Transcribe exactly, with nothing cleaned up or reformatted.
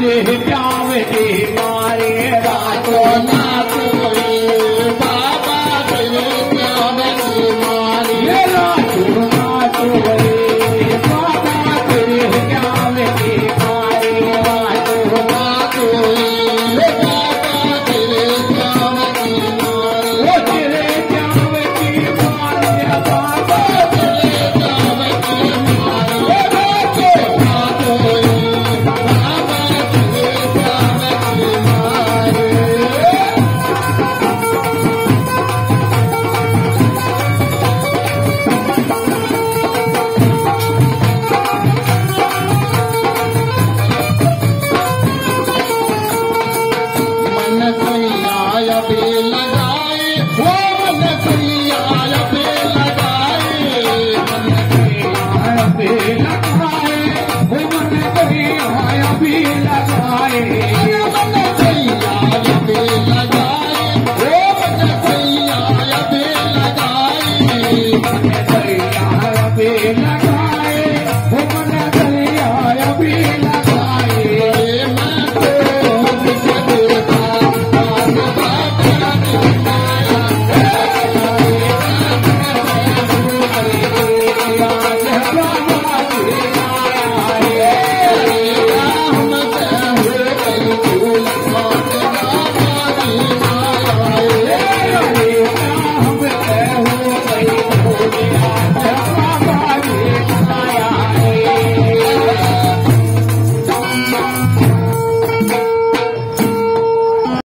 तेरे प्यार के मारे रातों ना कोई बाबा तेरे प्यार के मारे रातों ना कोई बाबा तेरे प्यार के मारे रातों ना कोई बाबा तेरे प्यार के मारे वो तेरे प्यार के मारे बाबा तेरे प्यार के मारे रातों ना कोई लगाए